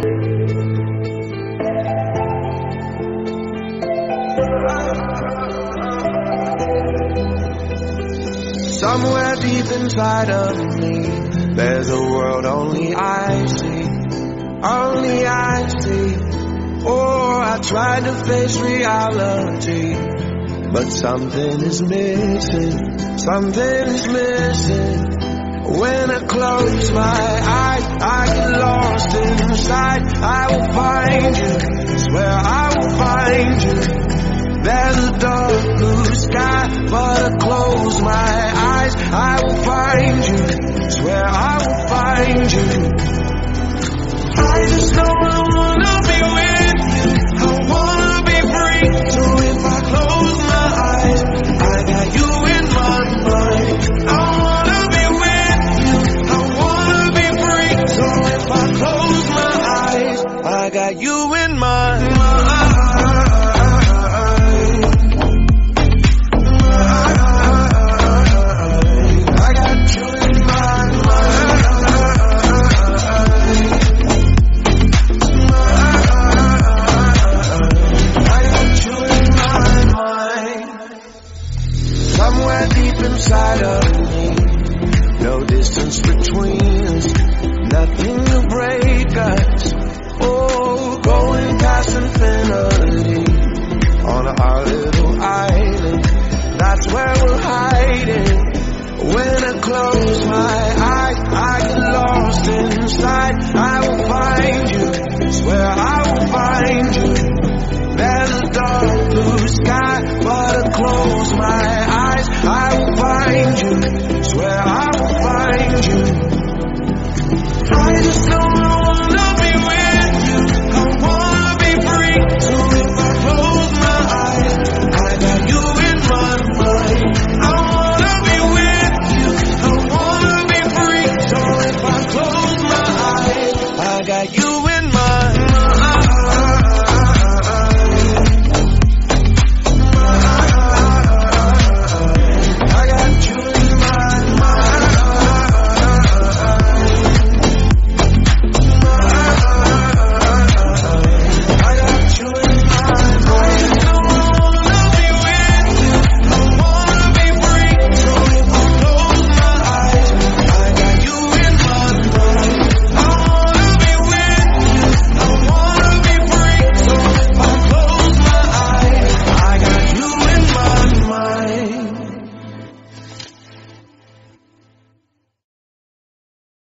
Somewhere deep inside of me, there's a world only I see, only I see. Oh, I tried to face reality, but something is missing, something is missing. When I close my eyes, I get lost inside. I will find you, swear I will find you. There's a dark blue sky, but I close my eyes, I will find you, swear I will find you. I just know I wanna be with you, I wanna be free. So if I close my eyes, I got you in my mind. I wanna be with you, I wanna be free. So if I close my eyes, I got you in my mind. Inside of me, no distance between us, nothing to break us. Oh, going past infinity on a holiday.